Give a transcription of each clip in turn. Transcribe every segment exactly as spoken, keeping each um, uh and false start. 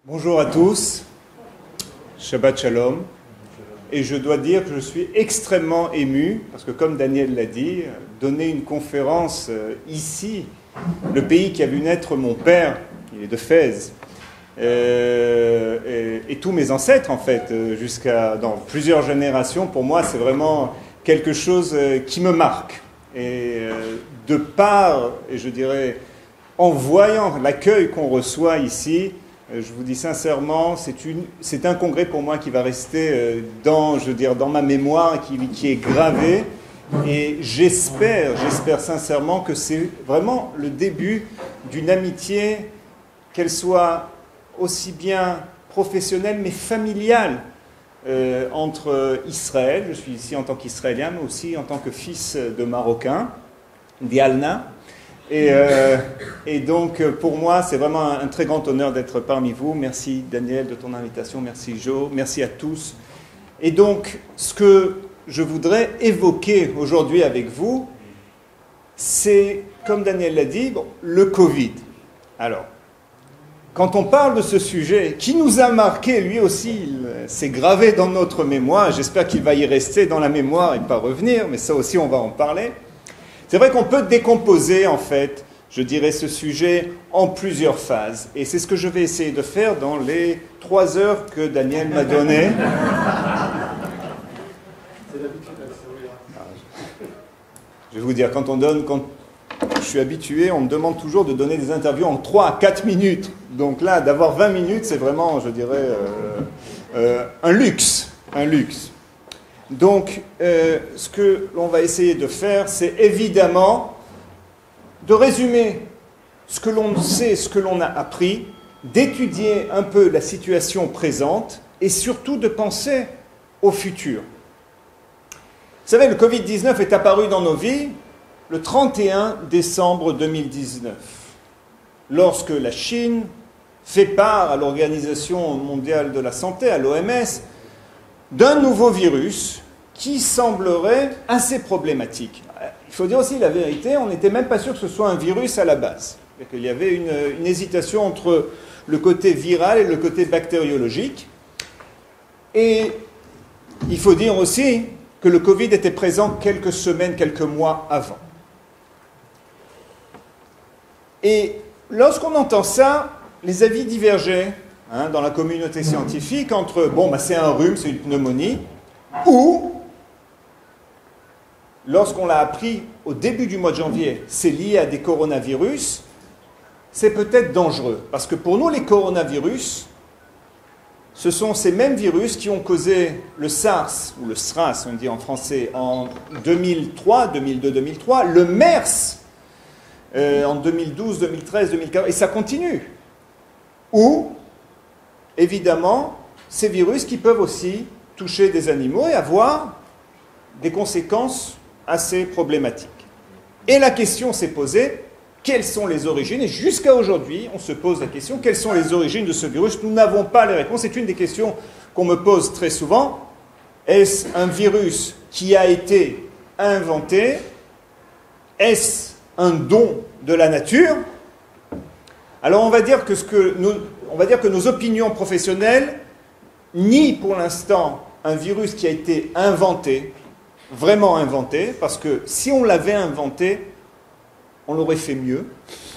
Bonjour à tous, Shabbat Shalom, et je dois dire que je suis extrêmement ému, parce que comme Daniel l'a dit, donner une conférence ici, le pays qui a vu naître mon père, il est de Fès, euh, et, et tous mes ancêtres en fait, jusqu'à dans plusieurs générations, pour moi c'est vraiment quelque chose qui me marque. Et de par, et je dirais, en voyant l'accueil qu'on reçoit ici, je vous dis sincèrement, c'est, une, c'est un congrès pour moi qui va rester dans, je veux dire, dans ma mémoire, qui, qui est gravé. Et j'espère, j'espère sincèrement que c'est vraiment le début d'une amitié, qu'elle soit aussi bien professionnelle mais familiale euh, entre Israël, je suis ici en tant qu'Israélien, mais aussi en tant que fils de Marocain, d'Ialna. Et, euh, et donc, pour moi, c'est vraiment un, un très grand honneur d'être parmi vous. Merci, Daniel, de ton invitation. Merci, Jo. Merci à tous. Et donc, ce que je voudrais évoquer aujourd'hui avec vous, c'est, comme Daniel l'a dit, bon, le Covid. Alors, quand on parle de ce sujet, qui nous a marqué, lui aussi, il s'est gravé dans notre mémoire. J'espère qu'il va y rester dans la mémoire et pas revenir, mais ça aussi, on va en parler. C'est vrai qu'on peut décomposer, en fait, je dirais, ce sujet en plusieurs phases. Et c'est ce que je vais essayer de faire dans les trois heures que Daniel m'a données. Je vais vous dire, quand on donne, quand je suis habitué, on me demande toujours de donner des interviews en trois à quatre minutes. Donc là, d'avoir vingt minutes, c'est vraiment, je dirais, euh, euh, un luxe, un luxe. Donc, euh, ce que l'on va essayer de faire, c'est évidemment de résumer ce que l'on sait, ce que l'on a appris, d'étudier un peu la situation présente et surtout de penser au futur. Vous savez, le covid dix-neuf est apparu dans nos vies le trente et un décembre deux mille dix-neuf, lorsque la Chine fait part à l'Organisation mondiale de la santé, à l'O M S, d'un nouveau virus qui semblerait assez problématique. Il faut dire aussi la vérité, on n'était même pas sûr que ce soit un virus à la base. Il y avait une, une hésitation entre le côté viral et le côté bactériologique. Et il faut dire aussi que le Covid était présent quelques semaines, quelques mois avant. Et lorsqu'on entend ça, les avis divergeaient hein, dans la communauté scientifique entre, bon, bah, c'est un rhume, c'est une pneumonie, ou, lorsqu'on l'a appris au début du mois de janvier, c'est lié à des coronavirus, c'est peut-être dangereux. Parce que pour nous, les coronavirus, ce sont ces mêmes virus qui ont causé le SARS, ou le SRAS, on dit en français, en deux mille trois, deux mille deux, deux mille trois, le MERS euh, en deux mille douze, deux mille treize, deux mille quatorze, et ça continue. Ou, évidemment, ces virus qui peuvent aussi toucher des animaux et avoir des conséquences assez problématiques. Et la question s'est posée, quelles sont les origines? Et jusqu'à aujourd'hui, on se pose la question, quelles sont les origines de ce virus? Nous n'avons pas les réponses. C'est une des questions qu'on me pose très souvent. Est-ce un virus qui a été inventé? Est-ce un don de la nature? Alors on va dire que, ce que nous, on va dire que nos opinions professionnelles nient pour l'instant un virus qui a été inventé, vraiment inventé, parce que si on l'avait inventé, on l'aurait fait mieux.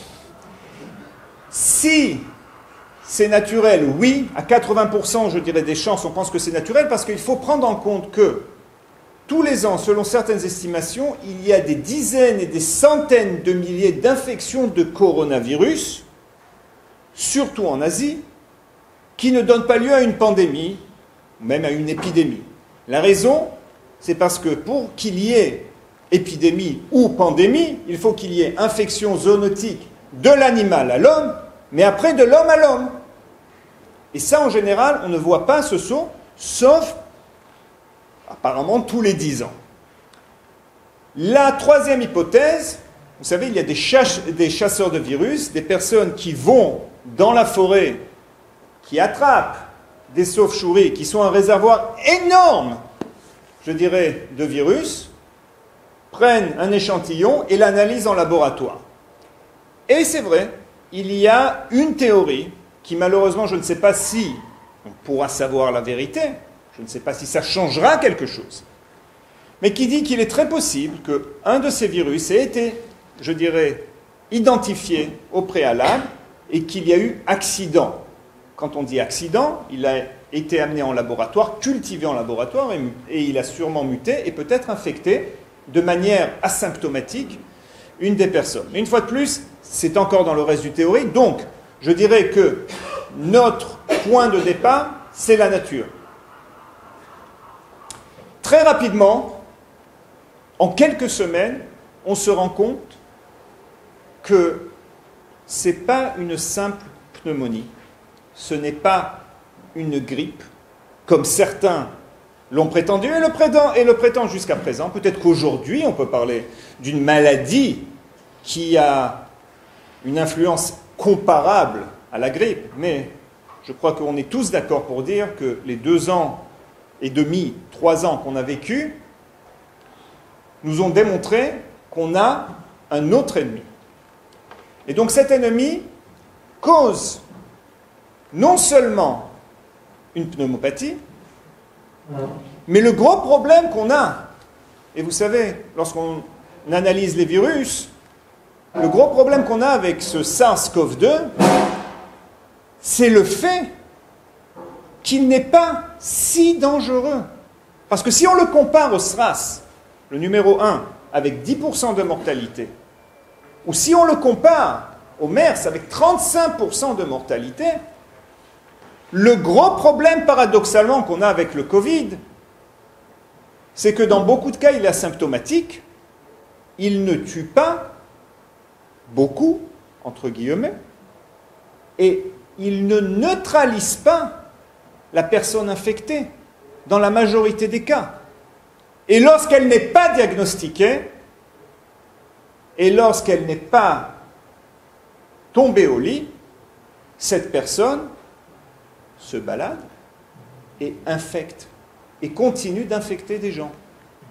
Si c'est naturel, oui, à quatre-vingts pour cent, je dirais, des chances, on pense que c'est naturel, parce qu'il faut prendre en compte que tous les ans, selon certaines estimations, il y a des dizaines et des centaines de milliers d'infections de coronavirus, surtout en Asie, qui ne donnent pas lieu à une pandémie, même à une épidémie. La raison, c'est parce que pour qu'il y ait épidémie ou pandémie, il faut qu'il y ait infection zoonotique de l'animal à l'homme, mais après de l'homme à l'homme. Et ça, en général, on ne voit pas ce saut, sauf apparemment tous les dix ans. La troisième hypothèse, vous savez, il y a des, chasse, des chasseurs de virus, des personnes qui vont dans la forêt, qui attrapent des chauves-souris, qui sont un réservoir énorme, je dirais, de virus, prennent un échantillon et l'analysent en laboratoire. Et c'est vrai, il y a une théorie qui malheureusement, je ne sais pas si on pourra savoir la vérité, je ne sais pas si ça changera quelque chose, mais qui dit qu'il est très possible qu'un de ces virus ait été, je dirais, identifié au préalable et qu'il y a eu accident. Quand on dit accident, il a été amené en laboratoire, cultivé en laboratoire, et, et il a sûrement muté et peut-être infecté de manière asymptomatique une des personnes. Mais une fois de plus, c'est encore dans le reste du théorie. Donc, je dirais que notre point de départ, c'est la nature. Très rapidement, en quelques semaines, on se rend compte que ce n'est pas une simple pneumonie, ce n'est pas une grippe, comme certains l'ont prétendu et le prétendent, et le prétendent jusqu'à présent. Peut-être qu'aujourd'hui, on peut parler d'une maladie qui a une influence comparable à la grippe, mais je crois qu'on est tous d'accord pour dire que les deux ans et demi, trois ans qu'on a vécu, nous ont démontré qu'on a un autre ennemi. Et donc cet ennemi cause non seulement une pneumopathie, mais le gros problème qu'on a, et vous savez, lorsqu'on analyse les virus, le gros problème qu'on a avec ce SARS-CoV deux, c'est le fait qu'il n'est pas si dangereux. Parce que si on le compare au SRAS, le numéro un, avec dix pour cent de mortalité, ou si on le compare au MERS avec trente-cinq pour cent de mortalité, le gros problème paradoxalement qu'on a avec le Covid, c'est que dans beaucoup de cas, il est asymptomatique, il ne tue pas beaucoup, entre guillemets, et il ne neutralise pas la personne infectée, dans la majorité des cas. Et lorsqu'elle n'est pas diagnostiquée, et lorsqu'elle n'est pas tombée au lit, cette personne se balade et infecte, et continue d'infecter des gens.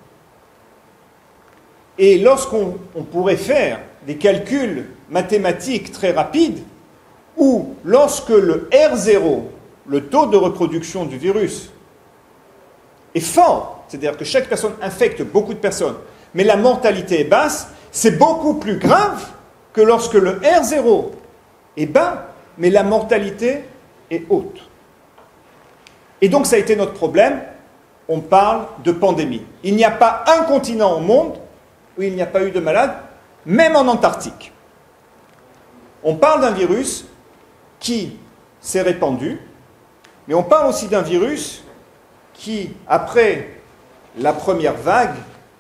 Et lorsqu'on on pourrait faire des calculs mathématiques très rapides, où lorsque le R zéro, le taux de reproduction du virus, est fort, c'est-à-dire que chaque personne infecte beaucoup de personnes, mais la mortalité est basse, c'est beaucoup plus grave que lorsque le R zéro est bas, mais la mortalité est haute. Et donc ça a été notre problème, on parle de pandémie. Il n'y a pas un continent au monde où il n'y a pas eu de malades, même en Antarctique. On parle d'un virus qui s'est répandu, mais on parle aussi d'un virus qui, après la première vague,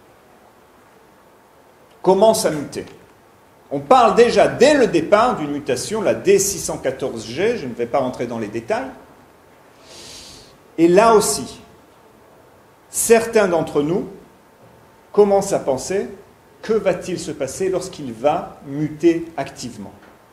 commence à muter. On parle déjà dès le départ d'une mutation, la D six cent quatorze G, je ne vais pas rentrer dans les détails. Et là aussi, certains d'entre nous commencent à penser, que va-t-il se passer lorsqu'il va muter activement?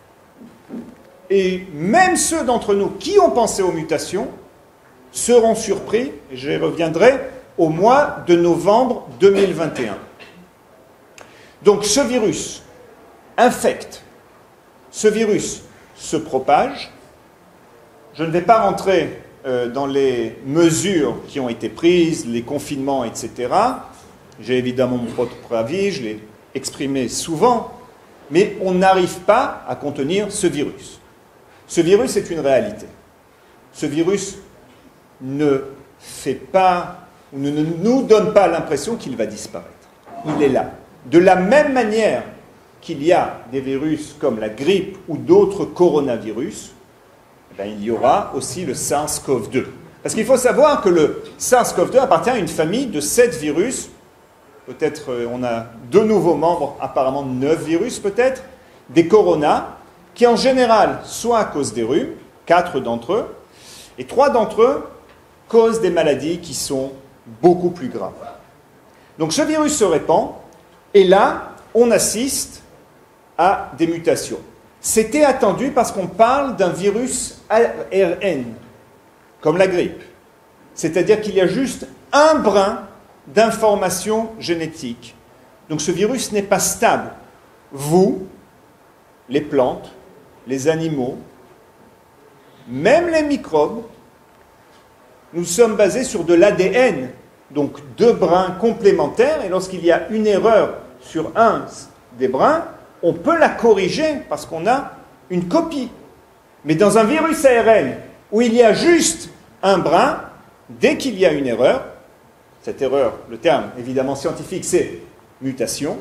Et même ceux d'entre nous qui ont pensé aux mutations seront surpris, et j'y reviendrai, au mois de novembre deux mille vingt et un. Donc ce virus infecte, ce virus se propage. Je ne vais pas rentrer euh, dans les mesures qui ont été prises, les confinements, et cetera. J'ai évidemment mon propre avis, je l'ai exprimé souvent, mais on n'arrive pas à contenir ce virus. Ce virus est une réalité. Ce virus ne fait pas, ou ne nous donne pas l'impression qu'il va disparaître. Il est là. De la même manière qu'il y a des virus comme la grippe ou d'autres coronavirus, eh bien, il y aura aussi le SARS-CoV deux. Parce qu'il faut savoir que le SARS-CoV deux appartient à une famille de sept virus. Peut-être euh, on a deux nouveaux membres, apparemment neuf virus peut-être, des coronas, qui en général, soit à cause des rhumes, quatre d'entre eux, et trois d'entre eux causent des maladies qui sont beaucoup plus graves. Donc ce virus se répand, et là, on assiste à des mutations. C'était attendu parce qu'on parle d'un virus A R N, comme la grippe. C'est-à-dire qu'il y a juste un brin d'information génétique. Donc ce virus n'est pas stable. Vous, les plantes, les animaux, même les microbes, nous sommes basés sur de l'A D N, donc deux brins complémentaires, et lorsqu'il y a une erreur sur un des brins, on peut la corriger parce qu'on a une copie. Mais dans un virus A R N, où il y a juste un brin, dès qu'il y a une erreur, cette erreur, le terme évidemment scientifique, c'est mutation,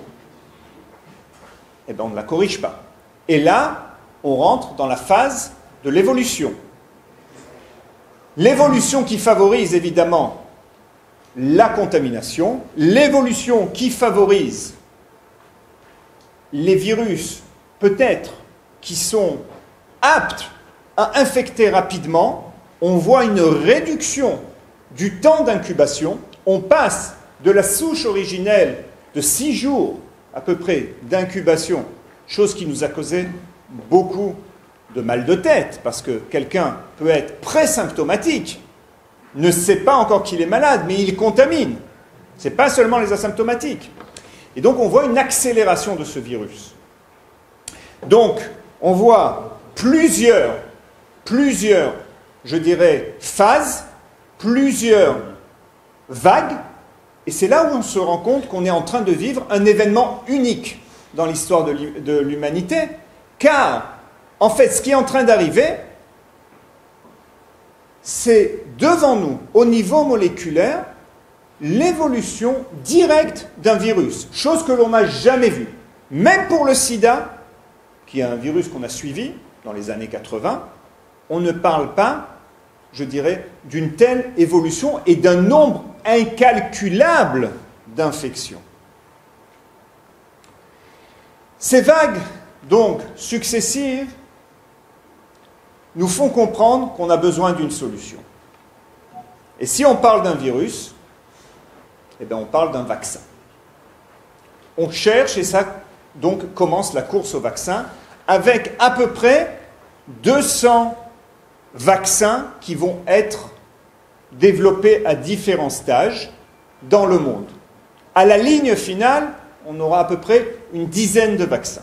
eh bien on ne la corrige pas. Et là, on rentre dans la phase de l'évolution. L'évolution qui favorise évidemment la contamination, l'évolution qui favorise les virus, peut-être, qui sont aptes à infecter rapidement, on voit une réduction du temps d'incubation. On passe de la souche originelle de six jours à peu près d'incubation, chose qui nous a causé beaucoup de mal de tête, parce que quelqu'un peut être présymptomatique, ne sait pas encore qu'il est malade, mais il contamine. Ce n'est pas seulement les asymptomatiques. Et donc on voit une accélération de ce virus. Donc on voit plusieurs, plusieurs, je dirais, phases, plusieurs vagues, et c'est là où on se rend compte qu'on est en train de vivre un événement unique dans l'histoire de l'humanité, car, en fait, ce qui est en train d'arriver, c'est devant nous, au niveau moléculaire, l'évolution directe d'un virus, chose que l'on n'a jamais vue. Même pour le sida, qui est un virus qu'on a suivi dans les années quatre-vingts, on ne parle pas, je dirais, d'une telle évolution et d'un nombre incalculable d'infections. Ces vagues, donc, successives, nous font comprendre qu'on a besoin d'une solution. Et si on parle d'un virus, eh bien on parle d'un vaccin. On cherche, et ça donc commence la course au vaccin, avec à peu près deux cents vaccins qui vont être développés à différents stages dans le monde. À la ligne finale, on aura à peu près une dizaine de vaccins.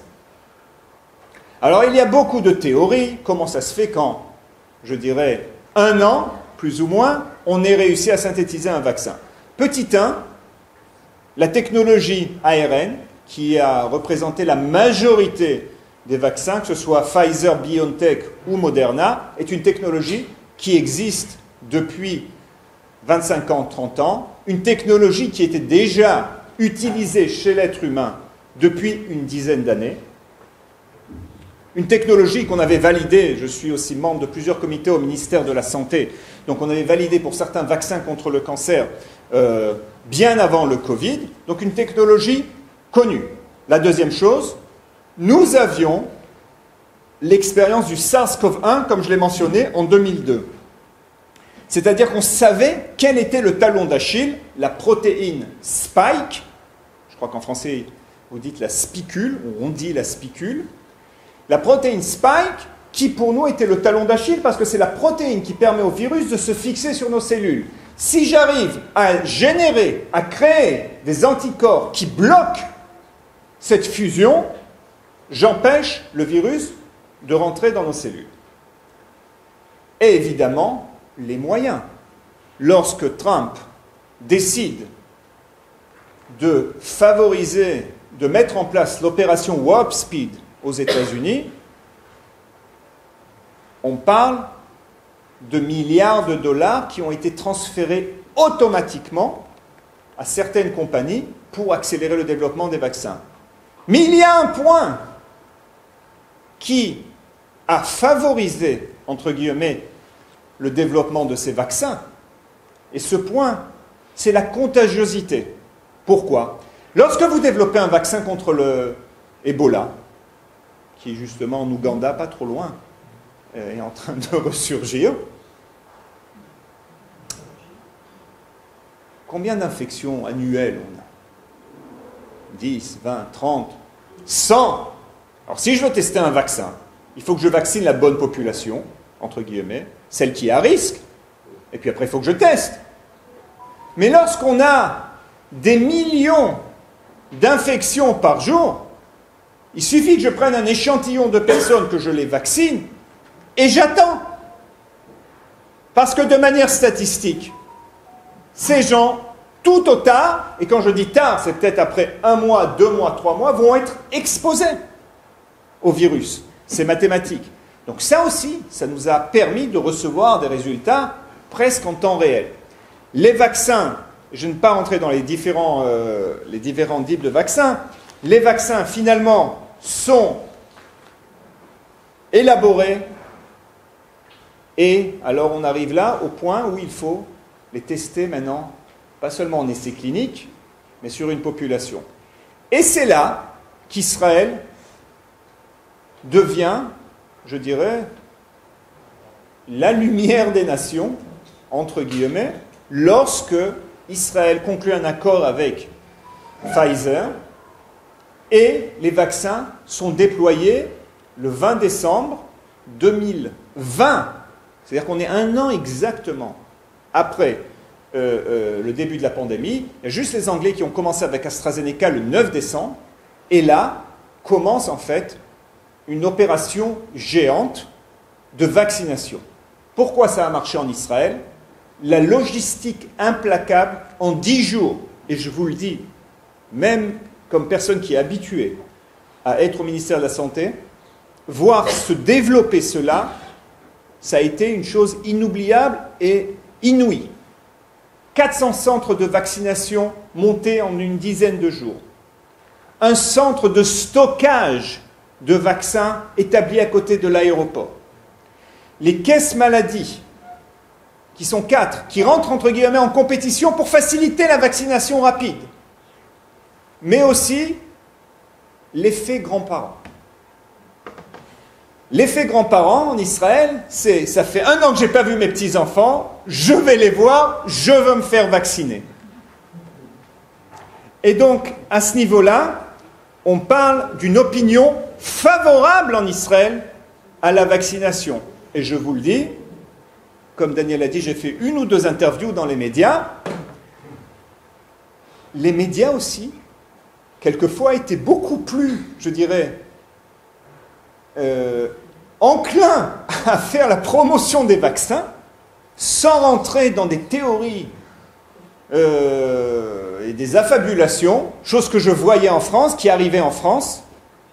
Alors il y a beaucoup de théories, comment ça se fait qu'en, je dirais, un an, plus ou moins, on ait réussi à synthétiser un vaccin. Petit un, la technologie A R N, qui a représenté la majorité des vaccins, que ce soit Pfizer, BioNTech ou Moderna, est une technologie qui existe depuis vingt-cinq ans, trente ans, une technologie qui était déjà utilisée chez l'être humain depuis une dizaine d'années, une technologie qu'on avait validée, je suis aussi membre de plusieurs comités au ministère de la Santé, donc on avait validé pour certains vaccins contre le cancer euh, bien avant le Covid, donc une technologie connue. La deuxième chose, nous avions l'expérience du SARS-CoV un, comme je l'ai mentionné, en deux mille deux. C'est-à-dire qu'on savait quel était le talon d'Achille, la protéine spike, je crois qu'en français vous dites la spicule, on dit la spicule, la protéine spike qui pour nous était le talon d'Achille parce que c'est la protéine qui permet au virus de se fixer sur nos cellules. Si j'arrive à générer, à créer des anticorps qui bloquent cette fusion, j'empêche le virus de rentrer dans nos cellules. Et évidemment, les moyens. Lorsque Trump décide de favoriser, de mettre en place l'opération Warp Speed aux États-Unis, on parle de milliards de dollars qui ont été transférés automatiquement à certaines compagnies pour accélérer le développement des vaccins. Mais il y a un point qui a favorisé, entre guillemets, le développement de ces vaccins. Et ce point, c'est la contagiosité. Pourquoi? Lorsque vous développez un vaccin contre le Ebola, qui est justement en Ouganda, pas trop loin, est en train de ressurgir, combien d'infections annuelles on a? dix, vingt, trente, cent. Alors si je veux tester un vaccin, il faut que je vaccine la bonne population, entre guillemets, celle qui est à risque, et puis après il faut que je teste. Mais lorsqu'on a des millions d'infections par jour, il suffit que je prenne un échantillon de personnes, que je les vaccine, et j'attends. Parce que de manière statistique, ces gens, tout au tard, et quand je dis tard, c'est peut-être après un mois, deux mois, trois mois, vont être exposés au virus. C'est mathématique. Donc ça aussi, ça nous a permis de recevoir des résultats presque en temps réel. Les vaccins, je ne vais pas rentrer dans les différents, euh, les différents types de vaccins, les vaccins finalement sont élaborés et alors on arrive là au point où il faut les tester maintenant, pas seulement en essais cliniques, mais sur une population. Et c'est là qu'Israël devient, je dirais, la lumière des nations, entre guillemets, lorsque Israël conclut un accord avec Pfizer et les vaccins sont déployés le vingt décembre deux mille vingt. C'est-à-dire qu'on est un an exactement après euh, euh, le début de la pandémie. Il y a juste les Anglais qui ont commencé avec AstraZeneca le neuf décembre. Et là, commence en fait une opération géante de vaccination. Pourquoi ça a marché en Israël? La logistique implacable en dix jours. Et je vous le dis, même comme personne qui est habituée à être au ministère de la Santé, voir se développer cela, ça a été une chose inoubliable et inouïe. quatre cents centres de vaccination montés en une dizaine de jours. Un centre de stockage de vaccins établi à côté de l'aéroport. Les caisses maladies, qui sont quatre, qui rentrent entre guillemets en compétition pour faciliter la vaccination rapide. Mais aussi l'effet grands-parents. L'effet grands-parents en Israël, c'est ça fait un an que je n'ai pas vu mes petits-enfants, je vais les voir, je veux me faire vacciner. Et donc, à ce niveau-là, on parle d'une opinion favorable en Israël à la vaccination. Et je vous le dis, comme Daniel a dit, j'ai fait une ou deux interviews dans les médias. Les médias aussi, quelquefois, étaient beaucoup plus, je dirais, euh, enclins à faire la promotion des vaccins sans rentrer dans des théories euh, et des affabulations, chose que je voyais en France, qui arrivait en France.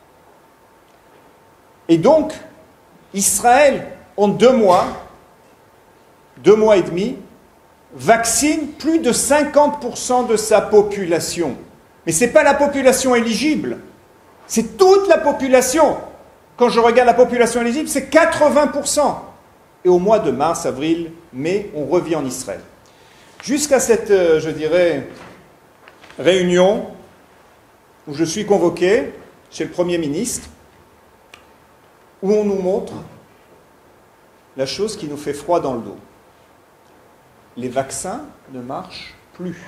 Et donc, Israël, en deux mois, deux mois et demi, vaccine plus de cinquante pour cent de sa population. Mais ce n'est pas la population éligible, c'est toute la population. Quand je regarde la population éligible, c'est quatre-vingts pour cent. Et au mois de mars, avril, mai, on revient en Israël. Jusqu'à cette, euh, je dirais, réunion où je suis convoqué chez le Premier ministre, où on nous montre la chose qui nous fait froid dans le dos. Les vaccins ne marchent plus.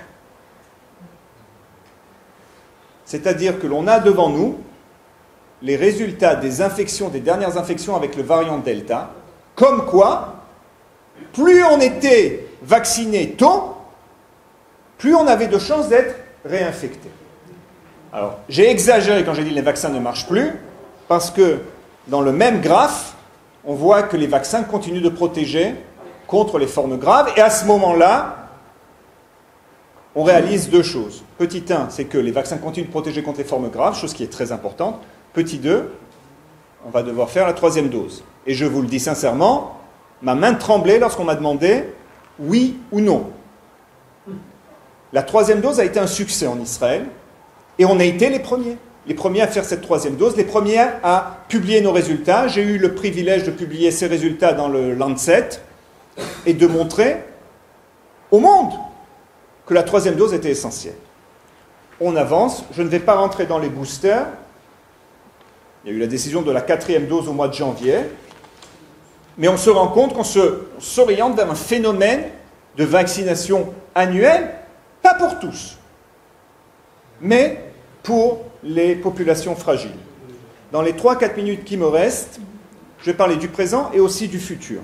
C'est-à-dire que l'on a devant nous les résultats des infections, des dernières infections avec le variant Delta, comme quoi, plus on était vacciné tôt, plus on avait de chances d'être réinfecté. Alors, j'ai exagéré quand j'ai dit que les vaccins ne marchent plus, parce que dans le même graphe, on voit que les vaccins continuent de protéger contre les formes graves, et à ce moment-là, on réalise deux choses. Petit un, c'est que les vaccins continuent de protéger contre les formes graves, chose qui est très importante. Petit deux, on va devoir faire la troisième dose. Et je vous le dis sincèrement, ma main tremblait lorsqu'on m'a demandé oui ou non. La troisième dose a été un succès en Israël, et on a été les premiers. Les premiers à faire cette troisième dose, les premiers à publier nos résultats. J'ai eu le privilège de publier ces résultats dans le Lancet et de montrer au monde que la troisième dose était essentielle. On avance, je ne vais pas rentrer dans les boosters. Il y a eu la décision de la quatrième dose au mois de janvier, mais on se rend compte qu'on se, on s'oriente vers un phénomène de vaccination annuelle, pas pour tous, mais pour les populations fragiles. Dans les trois à quatre minutes qui me restent, je vais parler du présent et aussi du futur.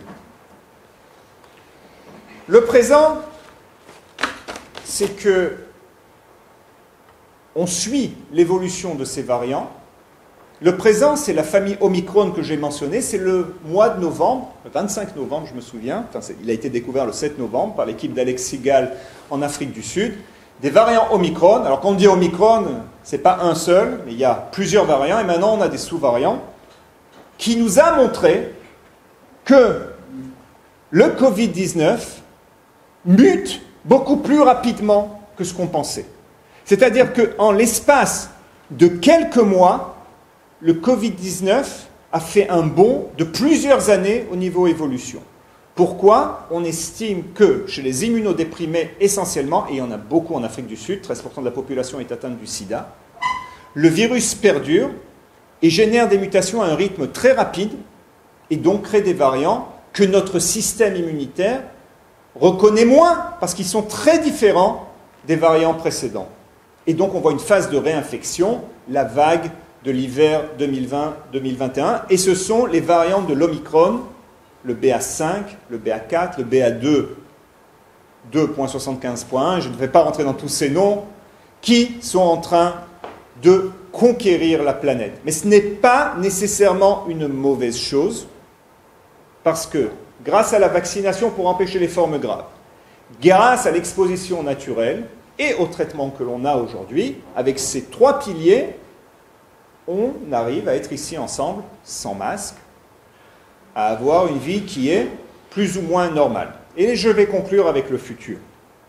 Le présent, c'est que on suit l'évolution de ces variants. Le présent, c'est la famille Omicron que j'ai mentionnée, c'est le mois de novembre, le vingt-cinq novembre, je me souviens, enfin, il a été découvert le sept novembre par l'équipe d'Alex Sigal en Afrique du Sud, des variants Omicron. Alors quand on dit Omicron, ce n'est pas un seul, mais il y a plusieurs variants, et maintenant on a des sous-variants, qui nous a montré que le covid dix-neuf mute beaucoup plus rapidement que ce qu'on pensait. C'est-à-dire qu'en l'espace de quelques mois, le covid dix-neuf a fait un bond de plusieurs années au niveau évolution. Pourquoi? On estime que chez les immunodéprimés essentiellement, et il y en a beaucoup en Afrique du Sud, treize pour cent de la population est atteinte du sida, le virus perdure et génère des mutations à un rythme très rapide et donc crée des variants que notre système immunitaire reconnaît moins parce qu'ils sont très différents des variants précédents. Et donc on voit une phase de réinfection, la vague de l'hiver deux mille vingt deux mille vingt et un, et ce sont les variants de l'Omicron, le B A cinq, le B A quatre, le B A deux, deux point soixante-quinze point un, je ne vais pas rentrer dans tous ces noms, qui sont en train de conquérir la planète. Mais ce n'est pas nécessairement une mauvaise chose, parce que grâce à la vaccination pour empêcher les formes graves, grâce à l'exposition naturelle et au traitement que l'on a aujourd'hui, avec ces trois piliers, on arrive à être ici ensemble, sans masque, à avoir une vie qui est plus ou moins normale. Et je vais conclure avec le futur.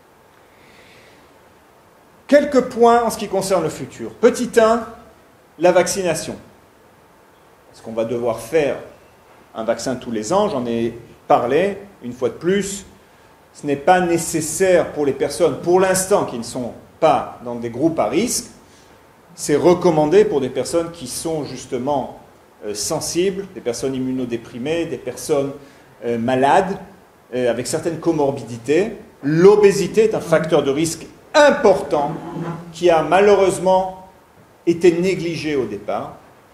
Quelques points en ce qui concerne le futur. Petit un, la vaccination. Est-ce qu'on va devoir faire un vaccin tous les ans? J'en ai parlé, une fois de plus. Ce n'est pas nécessaire pour les personnes, pour l'instant, qui ne sont pas dans des groupes à risque. C'est recommandé pour des personnes qui sont justement euh, sensibles, des personnes immunodéprimées, des personnes euh, malades, euh, avec certaines comorbidités. L'obésité est un facteur de risque important qui a malheureusement été négligé au départ.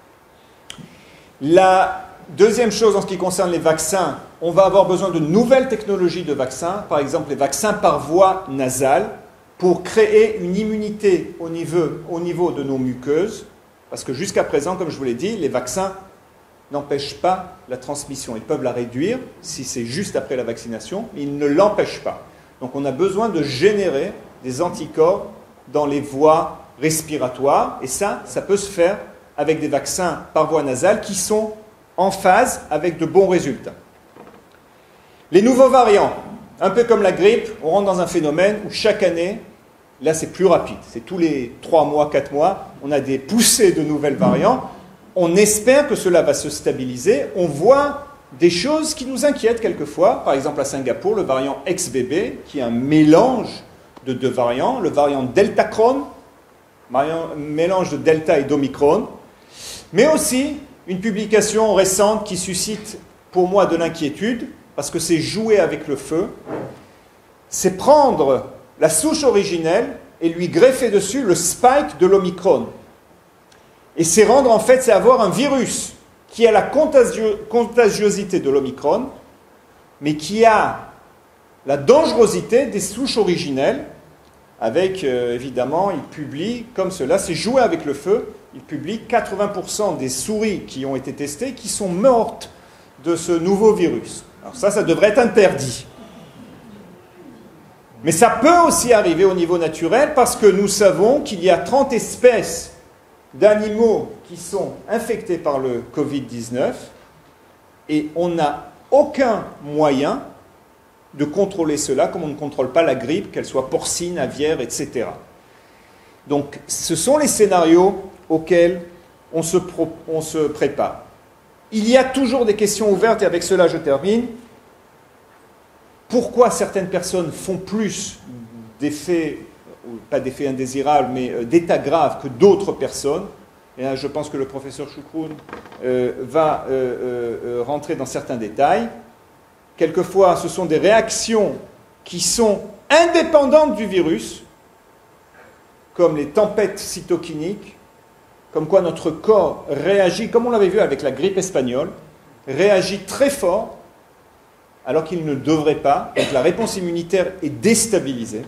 La deuxième chose en ce qui concerne les vaccins, on va avoir besoin de nouvelles technologies de vaccins, par exemple les vaccins par voie nasale, pour créer une immunité au niveau, au niveau de nos muqueuses, parce que jusqu'à présent, comme je vous l'ai dit, les vaccins n'empêchent pas la transmission. Ils peuvent la réduire si c'est juste après la vaccination, mais ils ne l'empêchent pas. Donc on a besoin de générer des anticorps dans les voies respiratoires, et ça, ça peut se faire avec des vaccins par voie nasale qui sont en phase avec de bons résultats. Les nouveaux variants, un peu comme la grippe, on rentre dans un phénomène où chaque année, là c'est plus rapide, c'est tous les trois mois, quatre mois, on a des poussées de nouvelles variants. On espère que cela va se stabiliser. On voit des choses qui nous inquiètent quelquefois. Par exemple à Singapour, le variant X B B, qui est un mélange de deux variants, le variant Deltacron, mélange de Delta et d'Omicron, mais aussi une publication récente qui suscite pour moi de l'inquiétude, parce que c'est jouer avec le feu, c'est prendre la souche originelle et lui greffer dessus le spike de l'Omicron. Et c'est rendre, en fait, c'est avoir un virus qui a la contagio- contagiosité de l'Omicron, mais qui a la dangerosité des souches originelles, avec, euh, évidemment, il publie comme cela, c'est jouer avec le feu, il publie quatre-vingts pour cent des souris qui ont été testées qui sont mortes de ce nouveau virus. Alors ça, ça devrait être interdit. Mais ça peut aussi arriver au niveau naturel parce que nous savons qu'il y a trente espèces d'animaux qui sont infectés par le covid dix-neuf et on n'a aucun moyen de contrôler cela comme on ne contrôle pas la grippe, qu'elle soit porcine, aviaire, et cetera. Donc ce sont les scénarios auxquels on se, pro- on se prépare. Il y a toujours des questions ouvertes et avec cela je termine. Pourquoi certaines personnes font plus d'effets, pas d'effets indésirables, mais d'états graves que d'autres personnes? Et là, je pense que le professeur Choukroun euh, va euh, euh, rentrer dans certains détails. Quelquefois, ce sont des réactions qui sont indépendantes du virus, comme les tempêtes cytokiniques, comme quoi notre corps réagit, comme on l'avait vu avec la grippe espagnole, réagit très fort, alors qu'il ne devrait pas. Donc la réponse immunitaire est déstabilisée.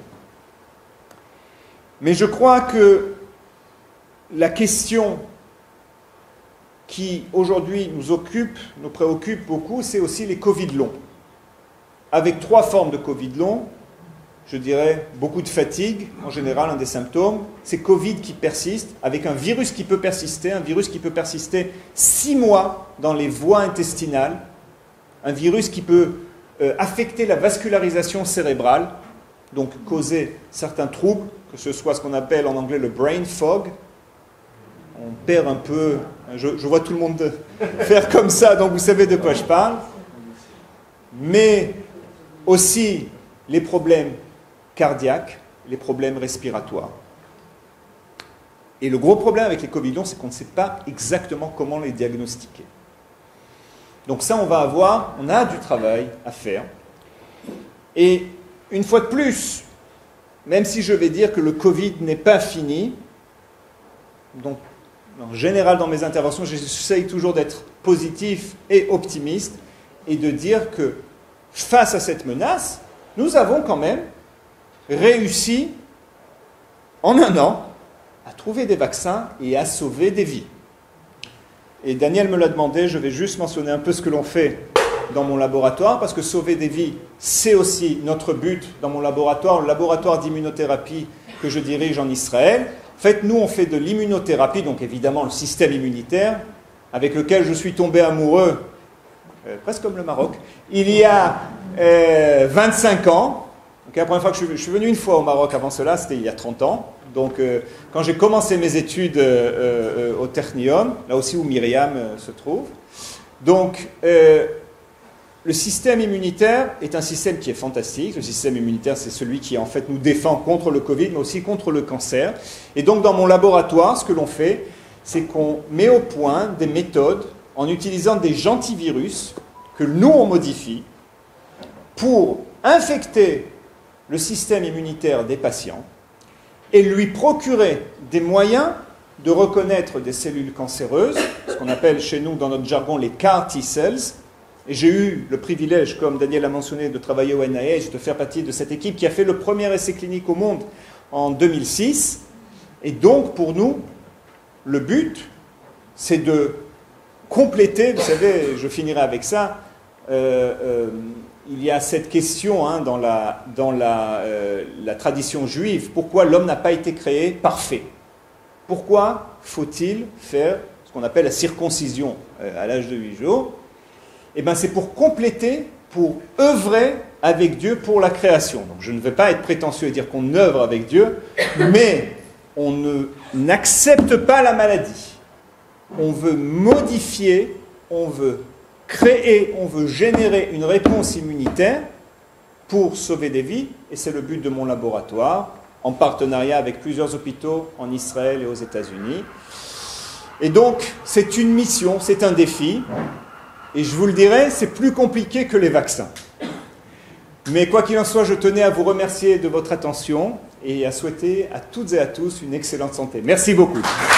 Mais je crois que la question qui aujourd'hui nous occupe, nous préoccupe beaucoup, c'est aussi les Covid longs. Avec trois formes de Covid long, je dirais beaucoup de fatigue, en général un des symptômes, c'est Covid qui persiste, avec un virus qui peut persister, un virus qui peut persister six mois dans les voies intestinales, un virus qui peut euh, affecter la vascularisation cérébrale, donc causer certains troubles, que ce soit ce qu'on appelle en anglais le brain fog. On perd un peu, je, je vois tout le monde faire comme ça, donc vous savez de quoi je parle. Mais aussi les problèmes cardiaques, les problèmes respiratoires. Et le gros problème avec les Covid longs, c'est qu'on ne sait pas exactement comment les diagnostiquer. Donc ça, on va avoir, on a du travail à faire. Et une fois de plus, même si je vais dire que le Covid n'est pas fini, donc en général dans mes interventions, j'essaye toujours d'être positif et optimiste et de dire que face à cette menace, nous avons quand même réussi en un an à trouver des vaccins et à sauver des vies. Et Daniel me l'a demandé, je vais juste mentionner un peu ce que l'on fait dans mon laboratoire, parce que sauver des vies, c'est aussi notre but dans mon laboratoire, le laboratoire d'immunothérapie que je dirige en Israël. En fait, nous, on fait de l'immunothérapie, donc évidemment le système immunitaire, avec lequel je suis tombé amoureux, euh, presque comme le Maroc, il y a euh, vingt-cinq ans. Donc, la première fois que je suis, je suis venu une fois au Maroc, avant cela, c'était il y a trente ans. Donc, euh, quand j'ai commencé mes études euh, euh, au Technium, là aussi où Myriam euh, se trouve. Donc, euh, le système immunitaire est un système qui est fantastique. Le système immunitaire, c'est celui qui, en fait, nous défend contre le Covid, mais aussi contre le cancer. Et donc, dans mon laboratoire, ce que l'on fait, c'est qu'on met au point des méthodes en utilisant des gentivirus que nous, on modifie pour infecter le système immunitaire des patients et lui procurer des moyens de reconnaître des cellules cancéreuses, ce qu'on appelle chez nous, dans notre jargon, les C A R T-cells. Et j'ai eu le privilège, comme Daniel a mentionné, de travailler au N I H, de faire partie de cette équipe qui a fait le premier essai clinique au monde en deux mille six. Et donc, pour nous, le but, c'est de compléter, vous savez, je finirai avec ça, euh, euh, il y a cette question hein, dans, la, dans la, euh, la tradition juive, pourquoi l'homme n'a pas été créé parfait? Pourquoi faut-il faire ce qu'on appelle la circoncision euh, à l'âge de huit jours? Eh bien, c'est pour compléter, pour œuvrer avec Dieu pour la création. Donc, je ne vais pas être prétentieux et dire qu'on œuvre avec Dieu, mais on ne, n'accepte pas la maladie. On veut modifier, on veut créer, on veut générer une réponse immunitaire pour sauver des vies, et c'est le but de mon laboratoire, en partenariat avec plusieurs hôpitaux en Israël et aux États-Unis. Et donc, c'est une mission, c'est un défi. Et je vous le dirai, c'est plus compliqué que les vaccins. Mais quoi qu'il en soit, je tenais à vous remercier de votre attention et à souhaiter à toutes et à tous une excellente santé. Merci beaucoup.